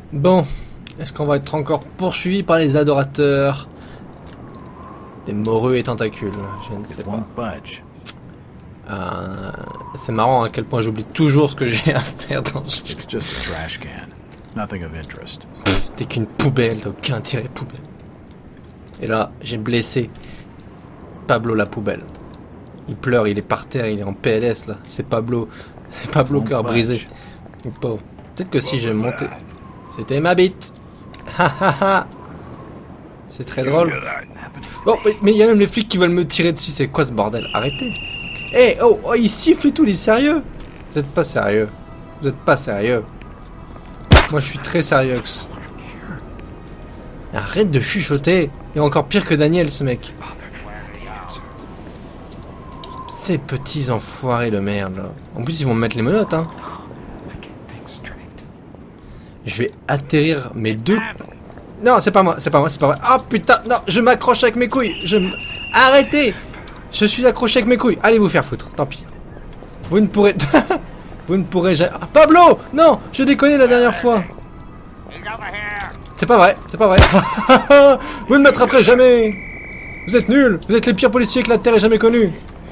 Bon, est-ce qu'on va être encore poursuivi par les adorateurs des moreux et tentacules? Je ne sais pas. C'est marrant à quel point j'oublie toujours ce que j'ai à faire dans ce jeu. T'es qu'une poubelle, t'as aucun intérêt poubelle. Et là, j'ai blessé Pablo la poubelle. Il pleure, il est par terre, il est en PLS là. C'est Pablo cœur brisé. Le pauvre. Peut-être que si j'ai monté... C'était ma bite. C'est très drôle. Bon, mais il y a même les flics qui veulent me tirer dessus. C'est quoi ce bordel? Arrêtez. Eh, oh, il siffle et tout, il est sérieux? Vous êtes pas sérieux. Vous êtes pas sérieux. Moi, je suis très sérieux. Arrête de chuchoter. Il est encore pire que Daniel, ce mec. Ces petits enfoirés de merde, là. En plus, ils vont me mettre les menottes, hein. Je vais atterrir mes deux... Non, c'est pas moi, c'est pas moi, c'est pas vrai. Oh putain, non, je m'accroche avec mes couilles. Arrêtez. Je suis accroché avec mes couilles. Allez vous faire foutre, tant pis. Vous ne pourrez... Vous ne pourrez jamais... Ah, Pablo. Non, je déconnais la dernière fois. C'est pas vrai, c'est pas vrai. Vous ne m'attraperez jamais. Vous êtes nuls. Vous êtes les pires policiers que la Terre ait jamais connus.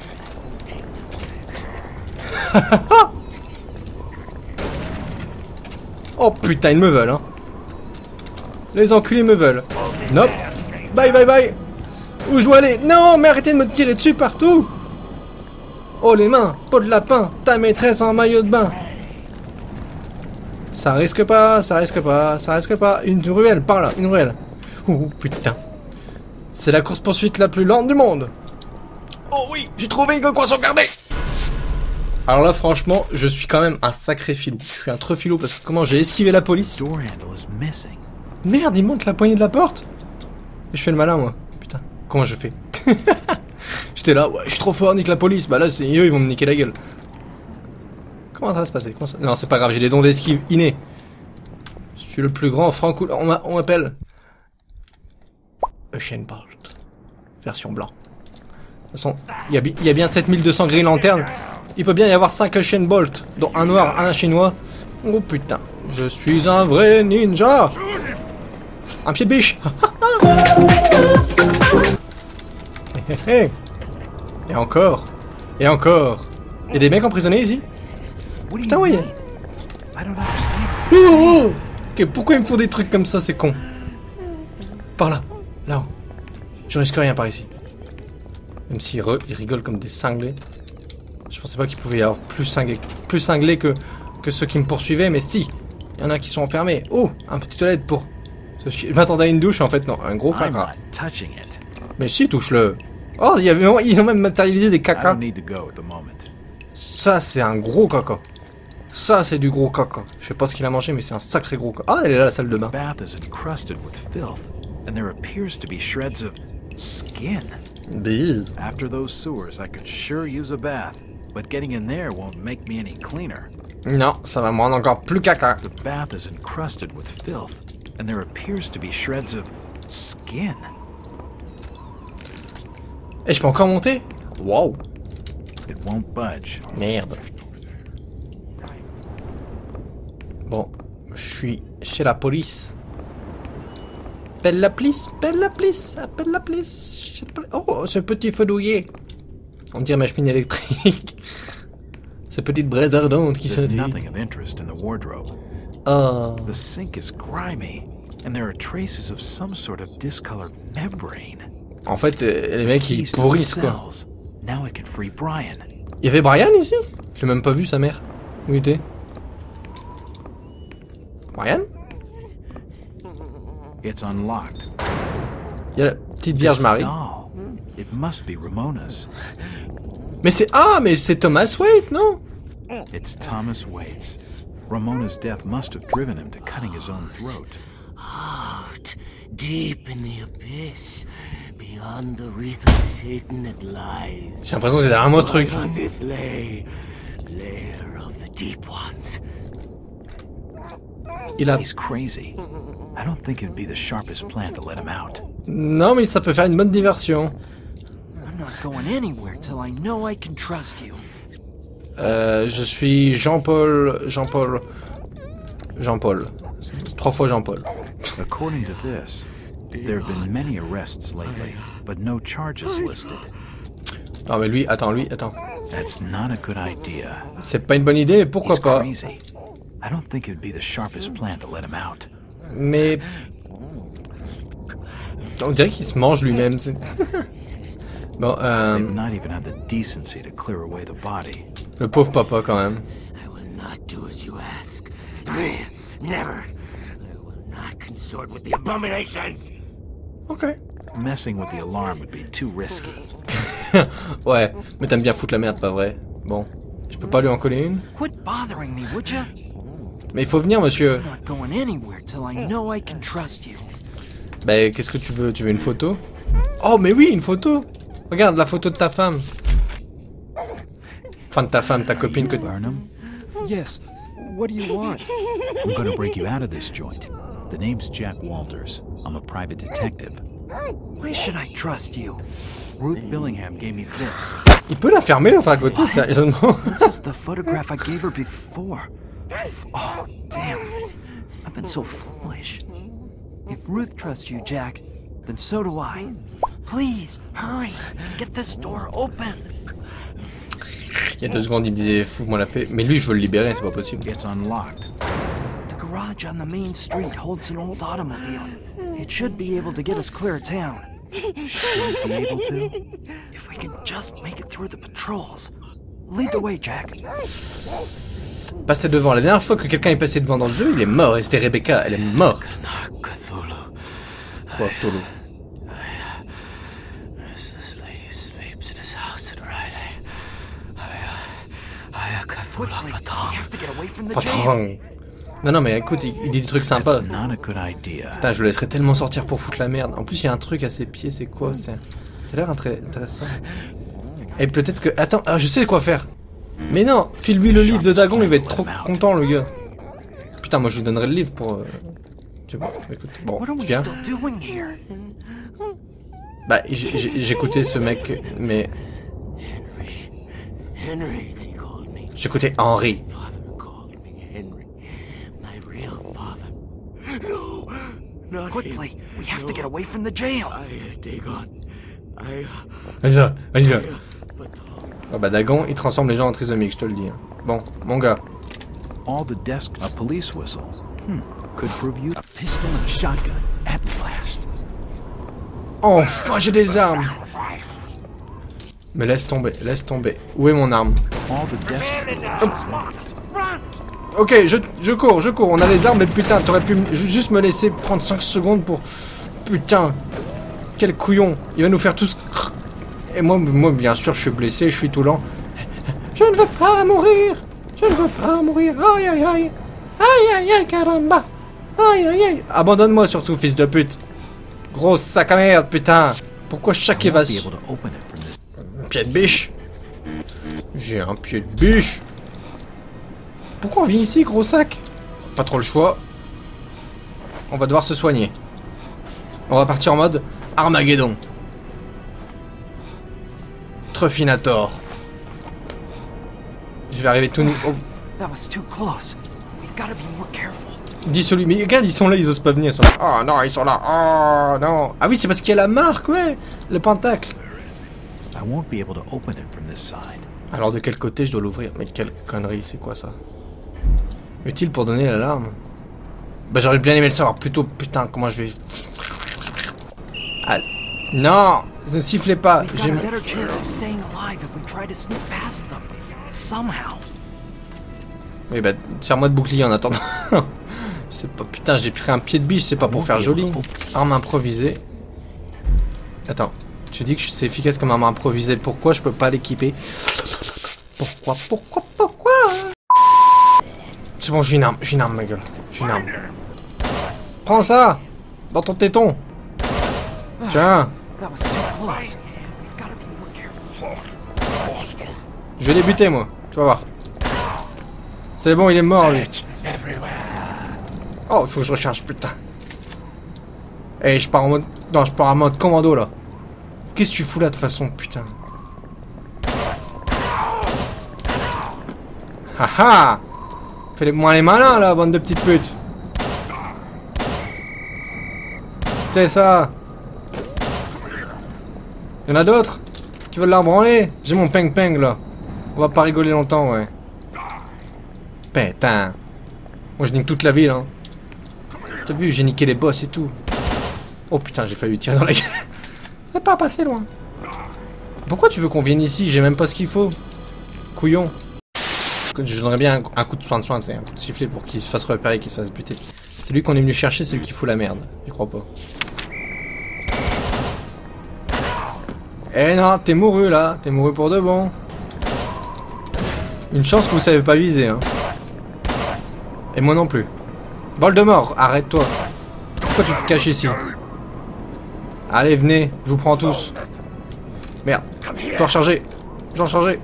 Oh putain, ils me veulent, hein. Les enculés me veulent. Nope. Bye bye bye. Où je dois aller? Non, mais arrêtez de me tirer dessus partout. Oh les mains, peau de lapin, ta maîtresse en maillot de bain. Ça risque pas, ça risque pas, ça risque pas. Une ruelle, par là, une ruelle. Oh putain. C'est la course-poursuite la plus lente du monde. Oh oui, j'ai trouvé une quoi sauvegarder. Alors là, franchement, je suis quand même un sacré filou. Je suis un trop filou parce que comment j'ai esquivé la police. Merde, il monte la poignée de la porte. Et je fais le malin, moi. Putain, comment je fais? J'étais là, ouais, je suis trop fort, nique la police. Bah là, c'est eux, ils vont me niquer la gueule. Comment ça va se passer? Non, c'est pas grave, j'ai des dons d'esquive innés. Je suis le plus grand franco... On m'appelle... Usain Bolt. Version blanc. De toute façon, il y a bien 7200 grilles lanternes. Il peut bien y avoir 5 Usain Bolt, dont un noir, un chinois. Oh putain, je suis un vrai ninja. Un pied de biche. Et encore. Et encore. Il y a des mecs emprisonnés ici? Putain, oui. Oh, ok, pourquoi ils me font des trucs comme ça, c'est con. Par là. Là-haut. Je risque rien par ici. Même s'ils rigolent comme des cinglés. Je pensais pas qu'il pouvait y avoir plus cinglés que ceux qui me poursuivaient, mais si. Il y en a qui sont enfermés. Oh, un petit toilette pour... Je m'attendais à une douche, en fait, non. Un gros caca. Mais si, touche-le. Oh, ils ont même matérialisé des cacas. Ça, c'est un gros caca. Ça, c'est du gros caca. Je sais pas ce qu'il a mangé, mais c'est un sacré gros caca. Ah, elle est là, la salle de bain. Bise. After those sewers, I could sure use a bath, but getting in there won't make me any cleaner. Non, ça va me rendre encore plus caca. The bath is encrusted with filth, and there appears to be shreds of skin. Et je peux encore monter? Wow. It won't budge. Merde. Bon, je suis chez la police. Appelle la police, appelle la police, appelle la police. Oh, ce petit feu douillet. On dirait ma cheminée électrique. Cette petite braise ardente qui se dit. Nothing of interest in the wardrobe. Oh. The sink is grimy, and there are traces of some sort of discolored membrane. En fait, les mecs ils pourrissent quoi. Now I can free Brian. Il y avait Brian ici? Je l'ai même pas vu sa mère. Où il était? Brian? It's unlocked. Il y a la petite Vierge Marie. It must be Ramona's. Mais c'est c'est Thomas Waite, non? It's Thomas Waite's. Ramona's death must have driven him to cutting his own throat. Out, deep in the abyss, beyond the wreath of Satan it lies. J'ai l'impression que c'est derrière moi ce truc. Lair of the deep ones. He's crazy. I don't think it'd be the sharpest plan to let him out. Non, mais ça peut faire une bonne diversion. I'm not going anywhere till I know I can trust you. Je suis Jean-Paul. C'est 3 fois Jean-Paul. According to this, there have been many arrests lately, but no charges listed. Non mais lui, attends. That's not a good idea. C'est pas une bonne idée, mais pourquoi He's pas? crazy. I don't think it would be the sharpest plan to let him out. Mais... On dirait qu'il se mange lui-même. Bon, They've not even had the decency to clear away the body. le pauvre papa quand même. I will not do as you ask. Never. I will not consort with the abominations. Ok. Messing with the alarm would be too risky. Ouais, mais t'aimes bien foutre la merde, pas vrai? Bon, je peux pas lui en coller une? Quit bothering me, would ya? Mais il faut venir, monsieur. I'm not going anywhere till I know I can trust you. Bah, qu'est-ce que tu veux? Tu veux une photo? Oh, mais oui, une photo! Regarde, la photo de ta femme. Enfin, de ta femme, ta copine que... Burnham, Yes. What do you want? I'm gonna break you out of this joint. The name's Jack Walters. I'm a private detective. Why should I trust you? Ruth Billingham gave me this. Il peut la fermer, l'autre à côté, sérieusement? This is the photograph I gave her before. Oh, damn. I've been so foolish. If Ruth trusts you, Jack, then so do I. Please, hurry. Get this door open. Il y a 2 secondes, il me disait, fous-moi la paix. Mais lui, je veux le libérer, c'est pas possible. It's unlocked. The garage on the main street holds an old automobile. It should be able to get us clear of town. Should be able to. If we can just make it through the patrols. Lead the way, Jack. Passer devant. La dernière fois que quelqu'un est passé devant dans le jeu, il est mort. Et c'était Rebecca, elle est morte. Quoi, Cthulhu? Quickly, we have to get away from the jail. Fatrang. Non, mais écoute, il dit des trucs sympas. That's not a good idea. Putain, je le laisserais tellement sortir pour foutre la merde. En plus, il y a un truc à ses pieds, c'est quoi? Ça a l'air intéressant. Et peut-être que... Attends, je sais quoi faire. Mais non, file-lui le livre de Dagon, il va être trop content, le gars. Putain, moi je lui donnerais le livre pour... Tu vois, écoute, bon, What are we viens. still doing here? Bah, j'écoutais ce mec, mais... Henry, they called me. J'écoutais Henry. Father called me Henry. My real father. No, not Quickly, him. we have to get away from the jail. Dagon. Allez là. But Ah bah Dagon, il transforme les gens en trisomiques, je te le dis. Bon, mon gars. All the desks, a police whistle. Could prove you a pistol and a shotgun at last. Enfin, j'ai des armes. Mais laisse tomber, laisse tomber. Où est mon arme? All the desks. Ok, je cours. On a les armes, mais putain, t'aurais pu juste me laisser prendre 5 secondes pour... Putain. Quel couillon. Il va nous faire tous... Et moi, bien sûr, je suis blessé, je suis tout lent. Je ne veux pas mourir. Je ne veux pas mourir. Aïe, aïe, aïe. Aïe, aïe, aïe, caramba. Aïe, aïe, aïe. Abandonne-moi surtout, fils de pute. Gros sac à merde, putain. Pourquoi chaque Be évasion... able to open it from this. Un pied de biche. J'ai un pied de biche. Pourquoi on vient ici, gros sac? Pas trop le choix. On va devoir se soigner. On va partir en mode Armageddon. Truffinator. Je vais arriver tout nu. Oh, That was too close. We've got to be more careful. dis celui. Mais regarde, ils sont là, ils osent pas venir. Ils sont là. Oh non, ils sont là. Oh non. Ah oui, c'est parce qu'il y a la marque, ouais. Le pentacle. I won't be able to open it from this side. Alors de quel côté je dois l'ouvrir? Mais quelle connerie, c'est quoi ça? Utile pour donner l'alarme? Bah j'aurais bien aimé le savoir plus tôt. Putain, comment je vais... Ah, non! Ne sifflez pas. We've got a better chance of staying alive if we try to sneak past them. Somehow. Oui bah, serre-moi de bouclier en attendant. C'est pas... Putain, j'ai pris un pied de biche, c'est pas pour faire joli. Arme improvisée. Attends, tu dis que c'est efficace comme arme improvisée. Pourquoi je peux pas l'équiper? Pourquoi? C'est bon, j'ai une arme, ma gueule. J'ai une arme. Prends ça! Dans ton téton! Tiens! That was too close. We've got to be more careful. Je vais les buter, moi. Tu vas voir. C'est bon, il est mort, lui. Oh, il faut que je recharge, putain. Eh, je pars en mode... Non, je pars en mode commando, là. Qu'est-ce que tu fous là, de toute façon, putain? Haha! Fais-les moins les malins, là, bande de petites putes. C'est ça. Y'en a d'autres qui veulent la branler. J'ai mon peng-peng là. On va pas rigoler longtemps, ouais. Putain. Moi je nique toute la ville, hein. T'as vu, j'ai niqué les boss et tout. Oh putain, j'ai failli tirer dans la gueule. C'est pas passé loin. Pourquoi tu veux qu'on vienne ici? J'ai même pas ce qu'il faut. Couillon. Je donnerais bien un coup de soin, c'est un coup de sifflet pour qu'il se fasse repérer, qu'il se fasse buter. C'est lui qu'on est venu chercher, c'est lui qui fout la merde. Je crois pas. Eh non, t'es mouru là. T'es mouru pour de bon. Une chance que vous savez pas viser, hein. Et moi non plus. Voldemort, arrête-toi. Pourquoi tu te caches ici? Allez, venez, je vous prends tous. Merde, je dois recharger. Je dois recharger.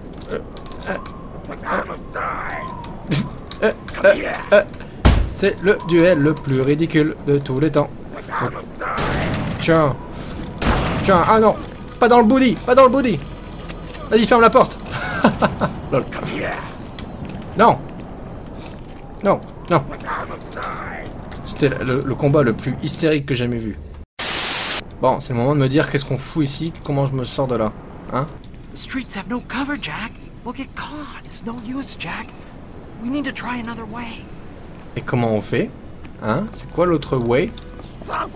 C'est le duel le plus ridicule de tous les temps. Tiens. Tiens, ah non. Pas dans le booty, pas dans le booty. Vas-y, ferme la porte. Lol. Non. Non, non. C'était le combat le plus hystérique que j'ai jamais vu. Bon, c'est le moment de me dire qu'est-ce qu'on fout ici, comment je me sors de là, hein? The streets have no cover, Jack. We'll get caught. It's no use, Jack. We need to try another way. Et comment on fait? Hein? C'est quoi l'autre way? Run,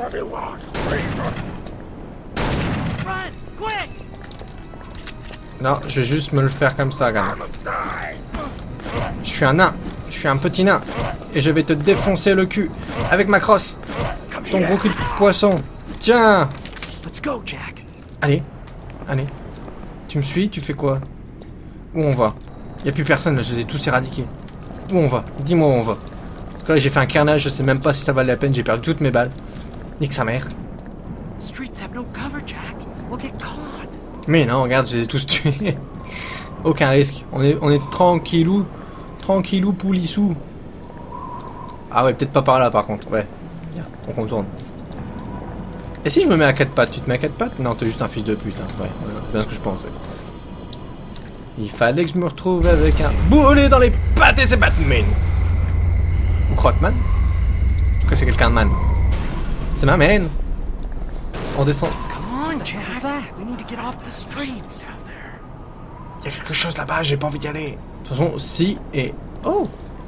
quick! Non, je vais juste me le faire comme ça, gars. Je suis un nain. Je suis un petit nain. Et je vais te défoncer le cul avec ma crosse. Ton gros cul de poisson. Tiens! Let's go, Jack. Allez. Allez. Tu me suis? Tu fais quoi? Où on va? Y a plus personne là, je les ai tous éradiqués. Où on va? Dis-moi où on va. Parce que là j'ai fait un carnage, je sais même pas si ça valait la peine, j'ai perdu toutes mes balles. Nique sa mère. The streets have no cover, Jack. We'll get caught. Mais non, regarde, je les ai tous tués. Aucun risque. On est tranquillou. Tranquillou poulissou. Ah ouais, peut-être pas par là par contre. Ouais. Bien, on contourne. Et si je me mets à 4 pattes? Tu te mets à 4 pattes? Non, t'es juste un fils de pute. Hein. Ouais, c'est bien ce que je pensais. Il fallait que je me retrouve avec un boulet dans les pattes et c'est Batman. Ou Crotman. En tout cas, c'est quelqu'un de man. C'est ma man. On descend. Come on, Jack. We need to get off the streets. Il y a quelque chose là-bas, j'ai pas envie d'y aller. De toute façon, si et... Oh!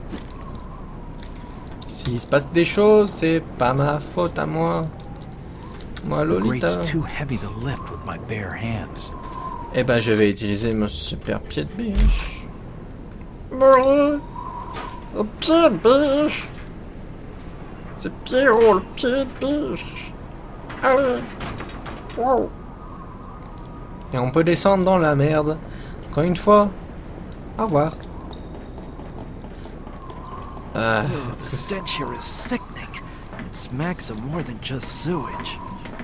S'il se passe des choses, c'est pas ma faute à moi. Moi, The Lolita. grate's too heavy to lift with my bare hands. Eh ben, je vais utiliser mon super pied de biche. Au pied de biche. C'est Pierrot, le pied de biche. Allez. Wow. Et on peut descendre dans la merde. Encore une fois. Au revoir. The stench here is sickening. It smacks of more than just sewage.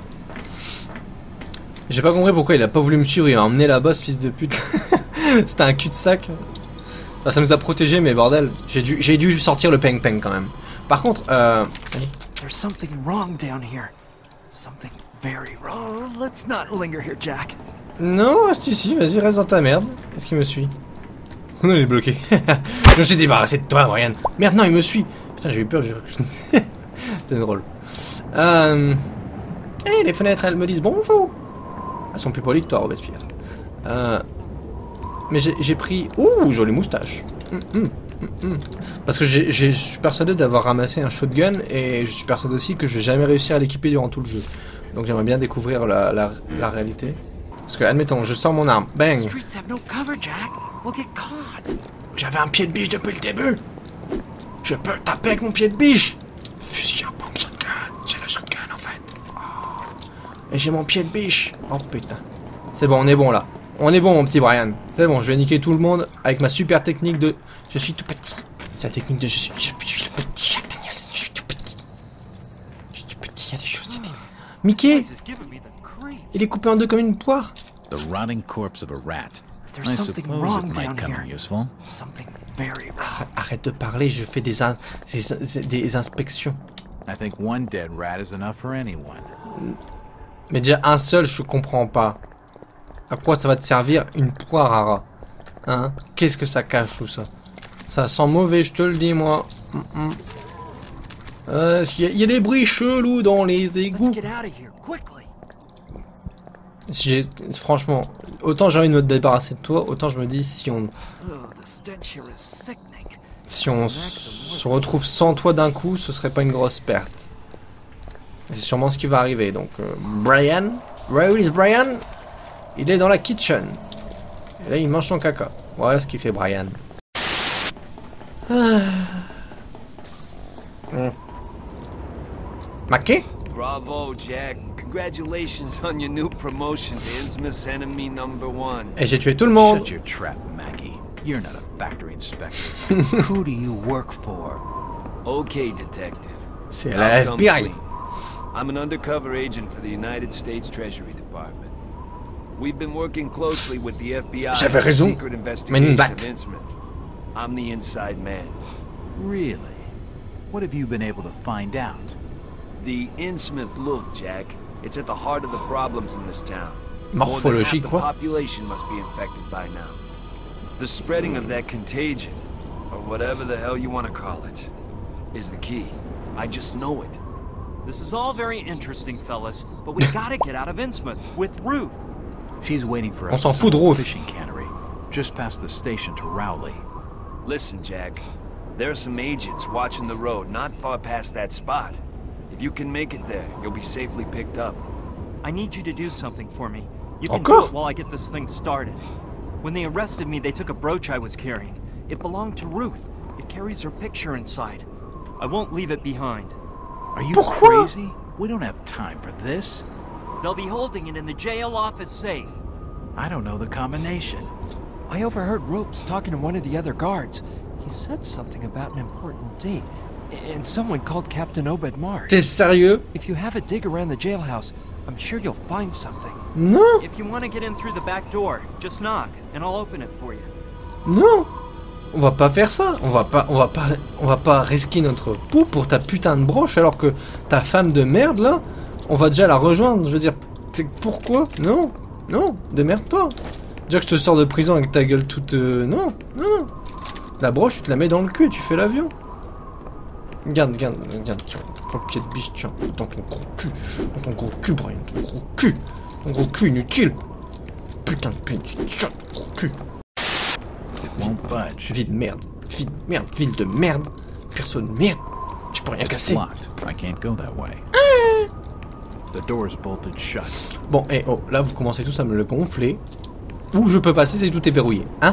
J'ai pas compris pourquoi il a pas voulu me suivre, il m'a emmené là-bas ce fils de pute. C'était un cul-de-sac. Enfin, ça nous a protégés, mais bordel, j'ai dû sortir le peng-peng quand même. Par contre, There's something wrong down here. Something very wrong. Oh, let's not linger here, Jack. non, reste ici, vas-y, reste dans ta merde. Est-ce qu'il me suit? Oh non, il est bloqué. Je me suis débarrassé de toi, Brian. Merde, non, il me suit. Putain, j'ai eu peur, c'était drôle. Hey, les fenêtres, elles me disent bonjour. Elles sont plus polies que toi, Robespierre. Mais j'ai pris... Ouh, jolie moustache. Parce que je suis persuadé d'avoir ramassé un shotgun et je suis persuadé aussi que je vais jamais réussir à l'équiper durant tout le jeu. Donc j'aimerais bien découvrir la réalité. Parce que, admettons, je sors mon arme. Bang! Streets have no cover, Jack. We'll get caught. J'avais un pied de biche depuis le début. Je peux taper avec mon pied de biche. Fusil à pompe shotgun. J'ai la shotgun en fait. Oh. Et j'ai mon pied de biche. Oh putain. C'est bon, on est bon là. On est bon mon petit Brian. C'est bon, je vais niquer tout le monde avec ma super technique de... Je suis tout petit. C'est la technique de... Je suis le petit Jack Daniels. Je suis tout petit. Je suis tout petit, il y a des choses... Mickey! This is giving me the creeps. Il est coupé en deux comme une poire. The rotting corpse of a rat. There's I something suppose wrong it might down come here. in useful. Something very wrong. Arrête de parler, je fais des inspections. I think one dead rat is enough for anyone. Mais déjà un seul, je comprends pas. À quoi ça va te servir une poire à rat? Hein? Qu'est-ce que ça cache tout ça? Ça sent mauvais, je te le dis moi. Il y a des bruits chelous dans les égouts. Let's get out of here, quickly. Franchement, autant j'ai envie de me débarrasser de toi, autant je me dis si on Oh, the stench here is sickening. se retrouve sans toi d'un coup, ce serait pas une grosse perte. C'est sûrement ce qui va arriver. Donc Brian, where is Brian? Il est dans la kitchen. Et là il mange son caca. Voilà ce qu'il fait Brian. Maquet? Bravo, Jack. Congratulations on your new promotion to Innsmouth's enemy #1. Et j'ai tué tout le monde. Shut your trap, Maggie. You're not a factory inspector. Who do you work for? Okay, detective. C'est I'll la come FBI. clean. I'm an undercover agent for the United States Treasury Department. We've been working closely with the FBI J'avais on the raison. secret Men in investigation Black. of Innsmouth. I'm the inside man. Really? What have you been able to find out? The Innsmouth look, Jack. It's at the heart of the problems in this town. More than half Morphologie, the quoi. population must be infected by now. The spreading of that contagion, or whatever the hell you want to call it, is the key. I just know it. This is all very interesting, fellas, but we gotta get out of Innsmouth with Ruth. She's waiting for On us s'en at fout de some Ruth. fishing cannery, just past the station to Rowley. Listen, Jack. There are some agents watching the road not far past that spot. If you can make it there, you'll be safely picked up. I need you to do something for me. You can Encore? do it while I get this thing started. When they arrested me, they took a brooch I was carrying. It belonged to Ruth. It carries her picture inside. I won't leave it behind. Are you Pourquoi? crazy? We don't have time for this. They'll be holding it in the jail office safe. I don't know the combination. I overheard Ropes talking to one of the other guards. He said something about an important date, and someone called Captain Obed Marsh. T'es sérieux? If you have a dig around the jailhouse, I'm sure you'll find something. Non, If you want to get in through the back door, just knock, and I'll open it for you. non. On va pas faire ça. On va pas risquer notre peau pour ta putain de broche alors que ta femme de merde là, on va déjà la rejoindre. Je veux dire, pourquoi? Non, non, démerde-toi. Dire que je te sors de prison avec ta gueule toute... Non, non. La broche, tu te la mets dans le cul et tu fais l'avion. Regarde, tiens. Ton pied de biche, tiens. Dans ton gros cul. Dans ton gros cul, Brian. Ton gros cul. Ton gros cul inutile. Putain de pinch. Tiens, ton gros cul. It won't budge. Ville de merde. Ville de merde. Ville de merde. Personne de merde. Tu peux rien It's casser. locked. I can't go that way. The door's bolted shut. Bon, et oh, là vous commencez tous à me le gonfler. Où je peux passer, c'est tout est verrouillé. Hein?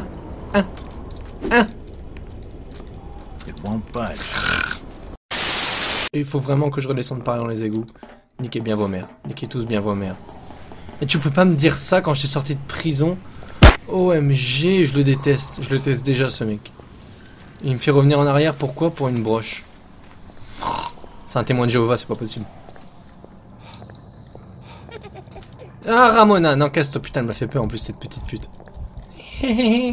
It won't budge. Et il faut vraiment que je redescende par là dans les égouts. Niquez bien vos mères. Niquez tous bien vos mères. Et tu peux pas me dire ça quand je suis sorti de prison. OMG, je le déteste. Je le teste déjà, ce mec. Il me fait revenir en arrière, pourquoi? Pour une broche. C'est un témoin de Jéhovah, c'est pas possible. Ah, Ramona, non, casse-toi, putain, elle m'a fait peur en plus, cette petite pute. Et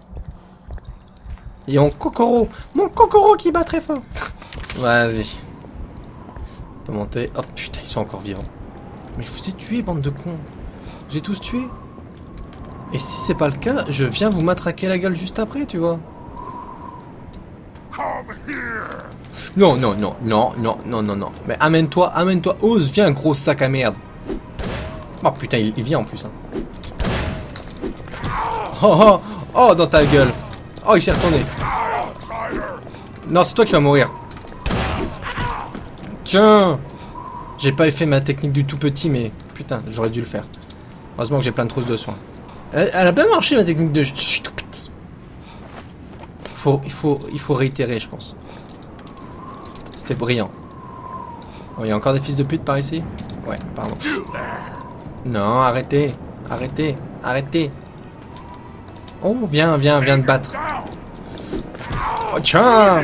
mon Kokoro qui bat très fort. Vas-y. On peut monter. Oh putain, ils sont encore vivants. Mais je vous ai tué, bande de cons. J'ai tous tué. Et si c'est pas le cas, je viens vous matraquer la gueule juste après, tu vois. Non. Mais amène-toi, ose, viens, gros sac à merde. Oh putain, il vient en plus. Hein. Oh, dans ta gueule. Oh, il s'est retourné. Non, c'est toi qui vas mourir. Tiens. J'ai pas fait ma technique du tout petit, mais putain, j'aurais dû le faire. Heureusement que j'ai plein de trousses de soins. Elle a bien marché ma technique de... Je suis tout petit. Il faut réitérer, je pense. C'était brillant. Oh, il y a encore des fils de pute par ici? Ouais, pardon. Non, arrêtez. Oh, viens te battre. Oh, tiens.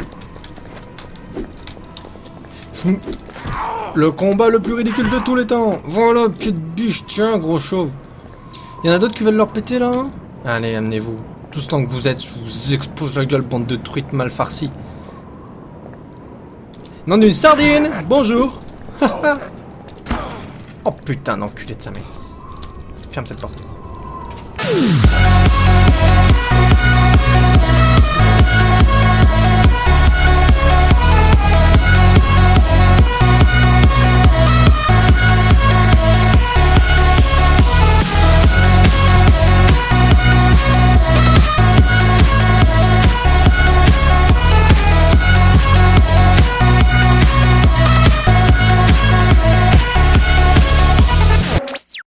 Le combat le plus ridicule de tous les temps. Voilà, petite biche, tiens, gros chauve. Y'en a d'autres qui veulent leur péter, là? Allez, amenez-vous. Tout ce temps que vous êtes, je vous expose la gueule, bande de truites mal farcies. Non d'une sardine. Bonjour. Oh putain, d'enculé de sa mère. Ferme cette porte.